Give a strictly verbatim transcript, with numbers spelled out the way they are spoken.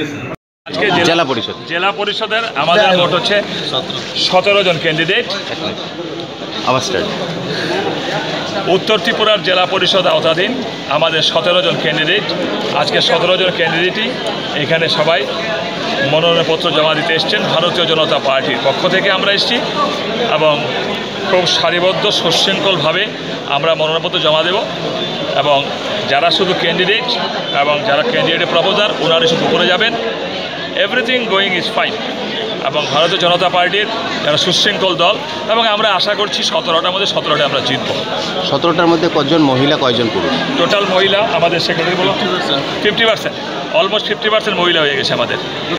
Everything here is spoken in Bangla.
আজকে জেলা পরিষদ জেলা পরিষদের আমাদের মোট হচ্ছে সতেরো জন ক্যান্ডিডেট। আবার স্টার্ট। উত্তর ত্রিপুরার জেলা পরিষদ আওতাধীন আমাদের সতেরো জন ক্যান্ডিডেট। আজকে সতেরো জন ক্যান্ডিডেটই এখানে সবাই মনোনয়নপত্র জমা দিতে এসছেন। ভারতীয় জনতা পার্টির পক্ষ থেকে আমরা এসেছি এবং খুব সারিবদ্ধ সুশৃঙ্খলভাবে আমরা মনোনয়নপত্র জমা দেব এবং যারা শুধু ক্যান্ডিডেট এবং যারা ক্যান্ডিডেটের প্রপোজার ওনারা শুধু উপরে যাবেন। এভরিথিং গোয়িং ইজ ফাইন এবং ভারতীয় জনতা পার্টির যারা সুশৃঙ্খল দল এবং আমরা আশা করছি সতেরোটার মধ্যে সতেরোটা আমরা জিতব। সতেরোটার মধ্যে কজন মহিলা কয়জন পুরুষ? টোটাল মহিলা আমাদের সেক্রেটারি বলো fifty percent almost fifty percent মহিলা হয়ে গেছে আমাদের।